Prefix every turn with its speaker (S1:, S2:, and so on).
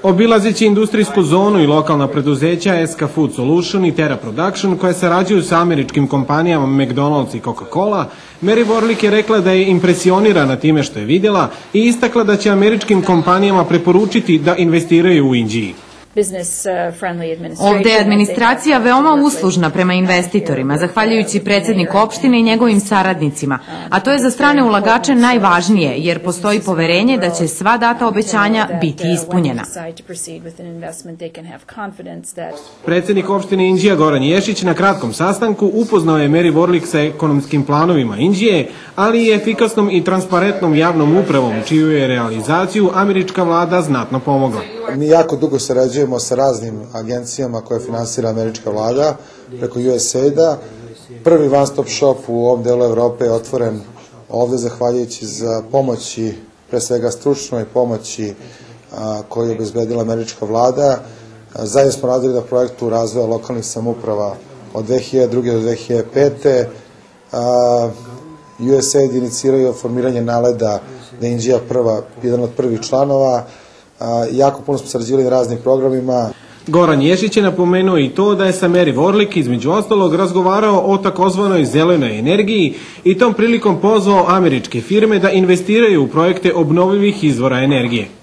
S1: Obilazeći industrijsku zonu i lokalna preduzeća SK Food Solution i Terra Production koje sarađuju sa američkim kompanijama McDonald's i Coca-Cola, Mary Worlick je rekla da je impresionirana time što je vidjela i istakla da će američkim kompanijama preporučiti da investiraju u Inđiji.
S2: Ovde je administracija veoma uslužna prema investitorima, zahvaljujući predsjedniku opštine i njegovim saradnicima, a to je za strane ulagače najvažnije, jer postoji poverenje da će sva data obećanja biti ispunjena.
S1: Predsjednik opštine Inđija Goran Ješić na kratkom sastanku upoznao je Mary Worlick sa ekonomskim planovima Inđije, ali i efikasnom i transparentnom javnom upravom, čiju je realizaciju američka vlada znatno pomogla.
S3: Mi jako dugo sarađujemo sa raznim agencijama koje finansira američka vlada preko USAID-a. Prvi one-stop shop u ovom delu Evrope je otvoren ovde zahvaljujući za pomoći, pre svega stručnoj pomoći koju je obezbedila američka vlada. Zajedno smo radili na projektu razvoja lokalnih samouprava od 2002. do 2005. USAID iniciraju formiranje NALED-a da je Inđija jedan od prvih članova. Jako puno smo sarađivali na raznim programima.
S1: Goran Ješić je napomenuo i to da je sa Mary Worlick između ostalog razgovarao o takozvanoj zelenoj energiji i tom prilikom pozvao američke firme da investiraju u projekte obnovljivih izvora energije.